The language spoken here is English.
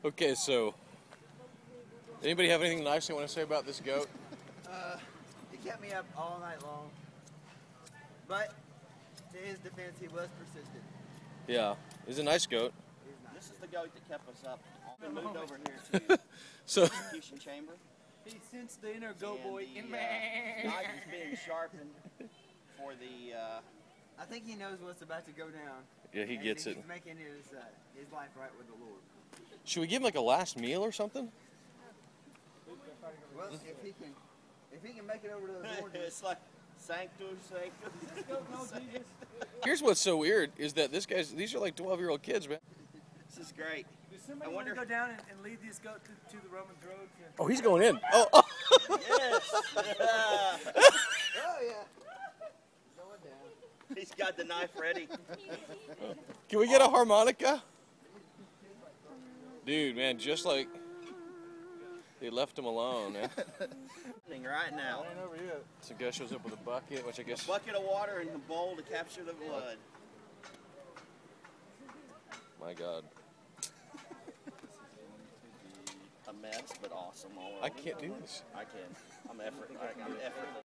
Okay, so anybody have anything nice they want to say about this goat? He kept me up all night long. But to his defense, he was persistent. Yeah, he's a nice goat. This is the goat that kept us up. Been moved over here to So the execution chamber. He sensed the inner goat boy. The knife is being sharpened for the. I think he knows what's about to go down. yeah, he gets it. He's making his life right with the Lord. Should we give him like a last meal or something? Well, if he can make it over to the Lord, It's like sanctus, sanctus. Here's what's so weird is that these are like 12-year-old kids, man. This is great. Does somebody want to go down and lead this goat to the Roman road? Oh, he's going in. Oh. Yes. oh yeah, going down. He's got the knife ready. Can we get a harmonica? Dude, man, just like they left him alone, man. Right now. Some guy shows up with a bucket, which I guess. Bucket of water and a bowl to capture the blood. My God. A mess, but awesome. All I can't do this. I can. I'm effortless.